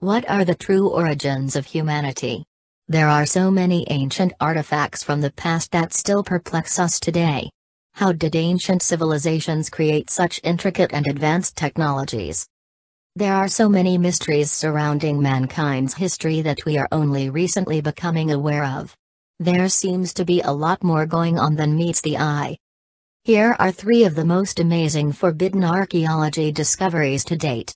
What are the true origins of humanity? There are so many ancient artifacts from the past that still perplex us today. How did ancient civilizations create such intricate and advanced technologies? There are so many mysteries surrounding mankind's history that we are only recently becoming aware of. There seems to be a lot more going on than meets the eye. Here are 3 of the most amazing forbidden archaeology discoveries to date.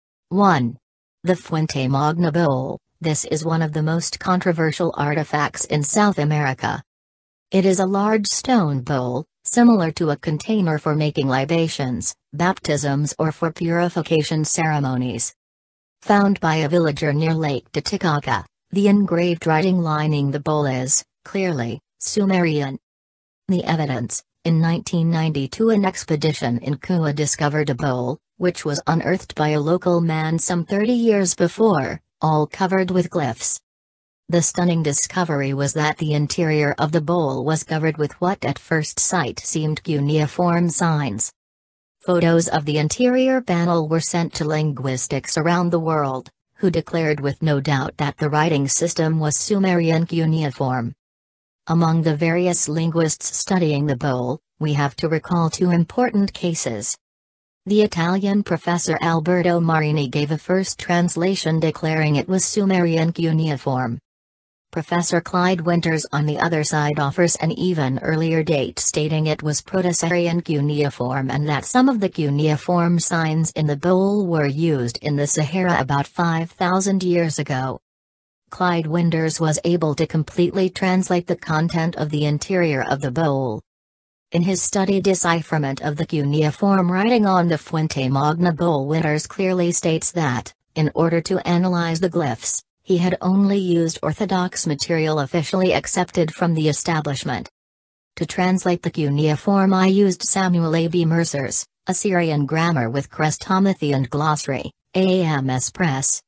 1. The Fuente Magna Bowl. This is one of the most controversial artifacts in South America. It is a large stone bowl, similar to a container for making libations, baptisms or for purification ceremonies. Found by a villager near Lake Titicaca, the engraved writing lining the bowl is, clearly, Sumerian. The evidence: in 1992 an expedition in Kua discovered a bowl, which was unearthed by a local man some 30 years before, all covered with glyphs. The stunning discovery was that the interior of the bowl was covered with what at first sight seemed cuneiform signs. Photos of the interior panel were sent to linguistics around the world, who declared with no doubt that the writing system was Sumerian cuneiform. Among the various linguists studying the bowl, we have to recall 2 important cases. The Italian professor Alberto Marini gave a first translation declaring it was Sumerian cuneiform. Professor Clyde Winters on the other side offers an even earlier date stating it was Proto-Saharan cuneiform and that some of the cuneiform signs in the bowl were used in the Sahara about 5,000 years ago. Clyde Winters was able to completely translate the content of the interior of the bowl. In his study decipherment of the cuneiform writing on the Fuente Magna bowl, Winters clearly states that, in order to analyze the glyphs, he had only used orthodox material officially accepted from the establishment. To translate the cuneiform I used Samuel A. B. Mercer's Assyrian Grammar with Chrestomathy and Glossary, AAMS Press,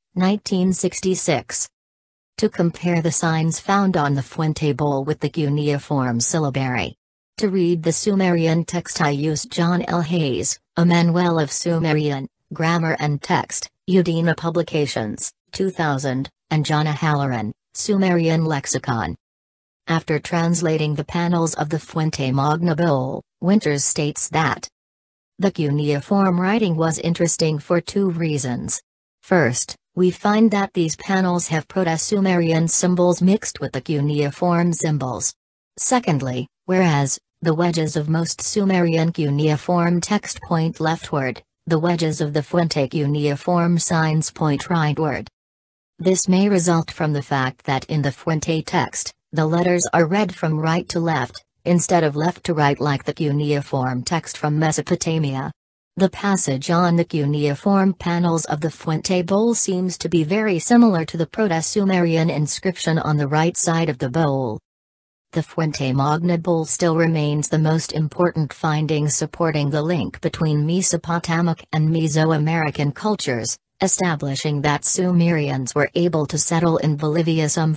1966. To compare the signs found on the Fuente bowl with the cuneiform syllabary. To read the Sumerian text I used John L. Hayes, A Manual of Sumerian, Grammar and Text, Udina Publications, 2000, and John Halloran, Sumerian Lexicon. After translating the panels of the Fuente Magna bowl, Winters states that the cuneiform writing was interesting for 2 reasons. First, we find that these panels have Proto-Sumerian symbols mixed with the cuneiform symbols. Secondly, whereas the wedges of most Sumerian cuneiform text point leftward, the wedges of the Fuente cuneiform signs point rightward. This may result from the fact that in the Fuente text, the letters are read from right to left, instead of left to right like the cuneiform text from Mesopotamia. The passage on the cuneiform panels of the Fuente bowl seems to be very similar to the Proto-Sumerian inscription on the right side of the bowl. The Fuente Magna bowl still remains the most important finding supporting the link between Mesopotamic and Mesoamerican cultures, establishing that Sumerians were able to settle in Bolivia some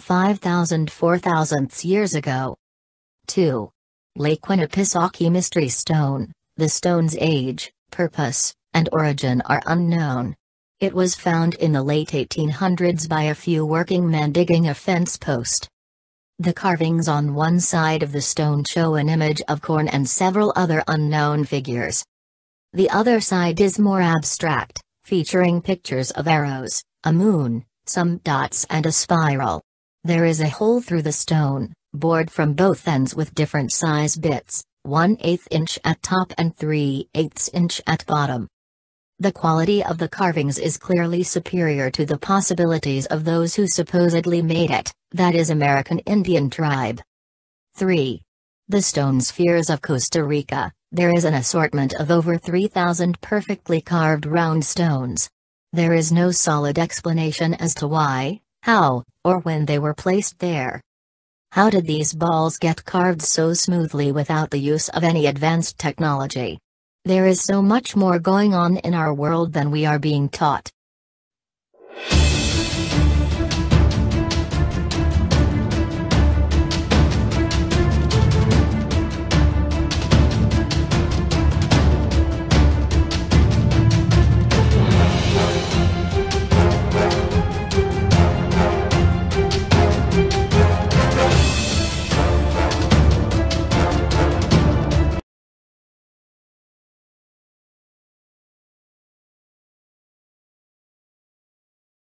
5,000–4,000 years ago. 2. Lake Winnipesaukee Mystery Stone. The stone's age, purpose, and origin are unknown. It was found in the late 1800s by a few working men digging a fence post. The carvings on one side of the stone show an image of corn and several other unknown figures. The other side is more abstract, featuring pictures of arrows, a moon, some dots and a spiral. There is a hole through the stone, bored from both ends with different size bits, 1/8 inch at top and 3/8 inch at bottom. The quality of the carvings is clearly superior to the possibilities of those who supposedly made it, that is American Indian tribe. 3. The Stone Spheres of Costa Rica. There is an assortment of over 3,000 perfectly carved round stones. There is no solid explanation as to why, how, or when they were placed there. How did these balls get carved so smoothly without the use of any advanced technology? There is so much more going on in our world than we are being taught.